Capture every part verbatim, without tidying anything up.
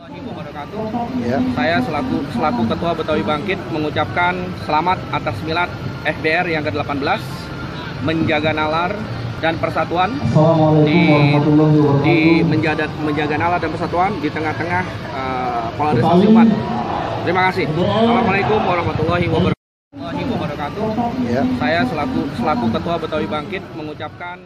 Wabarakatuh. Ya. Saya selaku selaku Ketua Betawi Bangkit mengucapkan selamat atas milad F B R yang ke delapan belas, menjaga nalar dan persatuan di, di menjaga, menjaga nalar dan persatuan di tengah-tengah uh, polarisasi umat. Terima kasih. Assalamualaikum warahmatullahi wabarakatuh. Ya. Saya selaku selaku Ketua Betawi Bangkit mengucapkan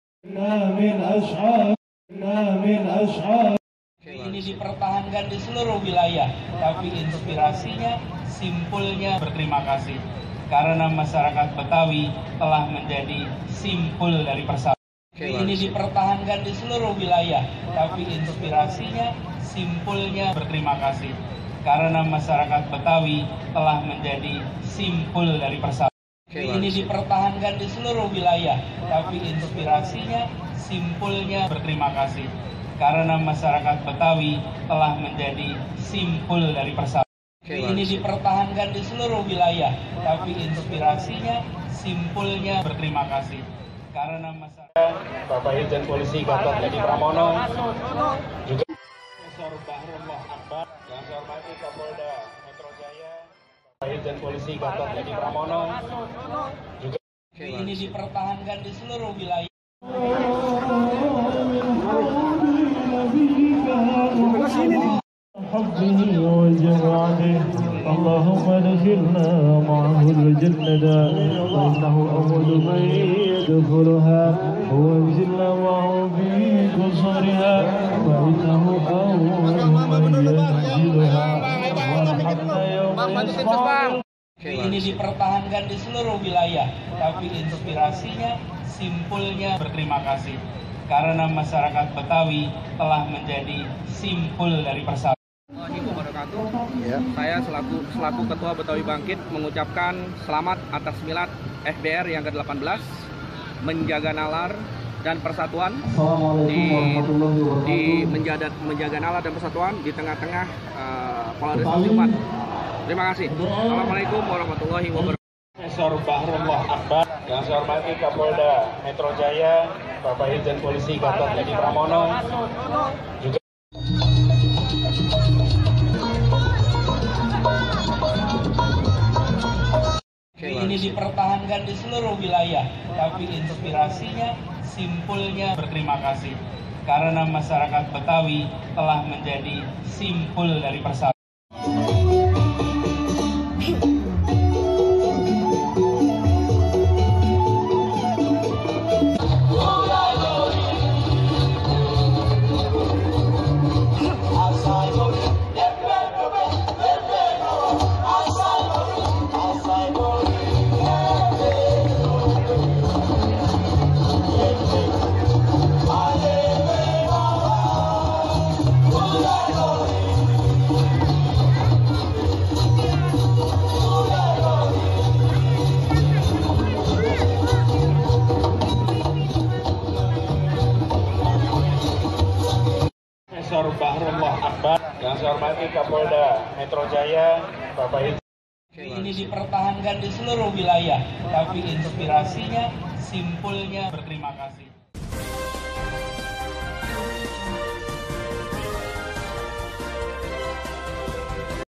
ini dipertahankan di seluruh wilayah, tapi inspirasinya, simpulnya berterima kasih karena masyarakat Betawi telah menjadi simpul dari persatuan. Ini dipertahankan di seluruh wilayah, tapi inspirasinya, simpulnya berterima kasih karena masyarakat Betawi telah menjadi simpul dari persatuan. Ini dipertahankan di seluruh wilayah, tapi inspirasinya, simpulnya berterima kasih karena masyarakat Betawi telah menjadi simpul dari persatuan. Ini dipertahankan di seluruh wilayah, tapi inspirasinya, simpulnya berterima kasih karena masyarakat. Bapak Irjen Polisi Gatot Edi Pramono, juga Profesor Bahrullah Akbar, yang saya hormati Kapolda Metro Jaya, Bapak Irjen Polisi Gatot Edi Pramono, juga ini dipertahankan di seluruh wilayah. حبه وجماله اللهم ادخلنا معه الجنة فإنه أول من يدخلها وانزلنا معه في قصرها فإنه أول من ينزلها وارحمنا يوم يصعد. Ini dipertahankan di seluruh wilayah, tapi inspirasinya, simpulnya berterima kasih karena masyarakat Betawi telah menjadi simpul dari persatuan. Ya. Saya selaku selaku Ketua Betawi Bangkit mengucapkan selamat atas milad F B R yang ke delapan belas, menjaga nalar dan persatuan di, di menjaga, menjaga nalar dan persatuan di tengah-tengah uh, polarisasi umat. Terima kasih. Assalamualaikum warahmatullahi wabarakatuh. Profesor Bahrullah Akbar, yang saya hormati Kapolda Metro Jaya, Bapak Irjen Polisi Gatot Edi Pramono, juga ini dipertahankan di seluruh wilayah, tapi inspirasinya, simpulnya berterima kasih karena masyarakat Betawi telah menjadi simpul dari persatuan. Profesor Bahrullah Akbar, yang saya hormati Kapolda Metro Jaya, Bapak Irjen. Ini dipertahankan di seluruh wilayah, tapi inspirasinya, simpulnya berterima kasih.